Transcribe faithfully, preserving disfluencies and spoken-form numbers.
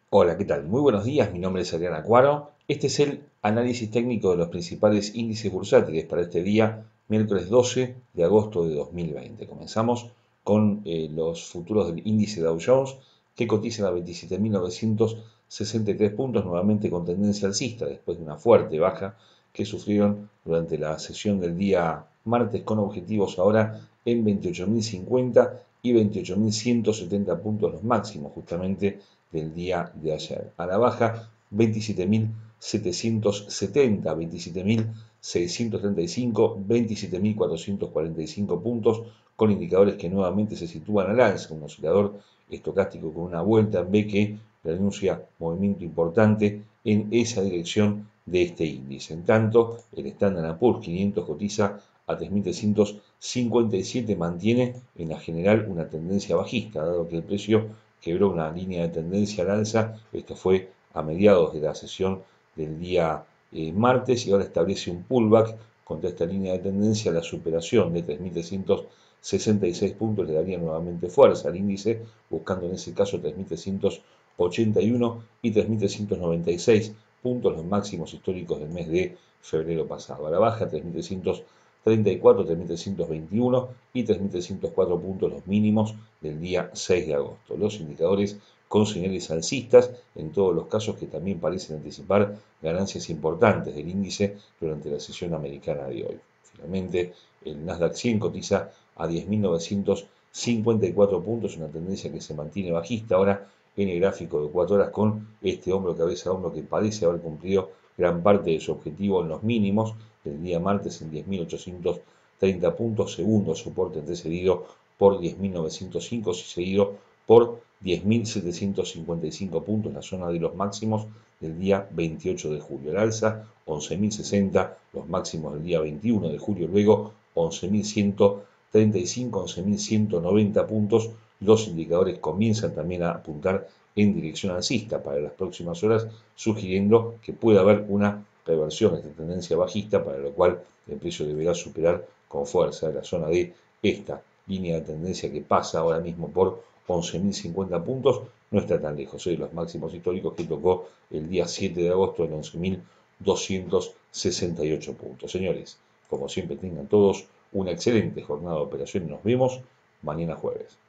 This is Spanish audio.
Hola, ¿qué tal? Muy buenos días, mi nombre es Adrián Acuaro. Este es el análisis técnico de los principales índices bursátiles para este día, miércoles doce de agosto de dos mil veinte. Comenzamos con eh, los futuros del índice Dow Jones, que cotizan a veintisiete mil novecientos sesenta y tres puntos, nuevamente con tendencia alcista, después de una fuerte baja que sufrieron durante la sesión del día martes, con objetivos ahora en veintiocho mil cincuenta y veintiocho mil ciento setenta puntos, los máximos justamente del día de ayer. A la baja, veintisiete mil setecientos setenta, veintisiete mil seiscientos treinta y cinco, veintisiete mil cuatrocientos cuarenta y cinco puntos, con indicadores que nuevamente se sitúan al alza, un oscilador estocástico con una vuelta en B que anuncia movimiento importante en esa dirección de este índice. En tanto, el Standard and Poor's quinientos cotiza a tres mil trescientos cincuenta y siete, mantiene en la general una tendencia bajista, dado que el precio quebró una línea de tendencia al alza. Esto fue a mediados de la sesión del día eh, martes, y ahora establece un pullback contra esta línea de tendencia. La superación de tres mil trescientos sesenta y seis puntos le daría nuevamente fuerza al índice, buscando en ese caso tres mil trescientos ochenta y uno y tres mil trescientos noventa y seis puntos, los máximos históricos del mes de febrero pasado. A la baja, tres mil trescientos treinta y cuatro, tres mil trescientos veintiuno y tres mil trescientos cuatro puntos, los mínimos del día seis de agosto. Los indicadores con señales alcistas, en todos los casos, que también parecen anticipar ganancias importantes del índice durante la sesión americana de hoy. Finalmente, el Nasdaq cien cotiza a diez mil novecientos cincuenta y cuatro puntos, una tendencia que se mantiene bajista ahora en el gráfico de cuatro horas, con este hombro cabeza a hombro que parece haber cumplido gran parte de su objetivo en los mínimos del día martes en diez mil ochocientos treinta puntos, segundo soporte antecedido por diez mil novecientos cinco, seguido por diez mil setecientos cincuenta y cinco puntos, la zona de los máximos del día veintiocho de julio. El alza, once mil sesenta, los máximos del día veintiuno de julio, luego once mil ciento treinta y cinco, once mil ciento noventa puntos. Los indicadores comienzan también a apuntar en dirección alcista para las próximas horas, sugiriendo que puede haber una reversión de esta tendencia bajista, para lo cual el precio deberá superar con fuerza la zona de esta línea de tendencia que pasa ahora mismo por once mil cincuenta puntos. No está tan lejos de los máximos históricos que tocó el día siete de agosto en once mil doscientos sesenta y ocho puntos. Señores, como siempre, tengan todos una excelente jornada de operaciones. Nos vemos mañana jueves.